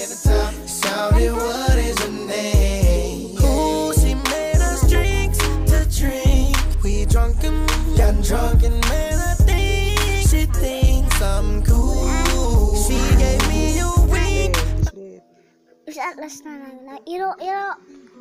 at the top. Shawty, what is your name? Ooh, she made us drinks to drink. We drunk and got drunk, and man, I think she thinks I'm cool. She gave me a wink. Isa last na lang. Iro.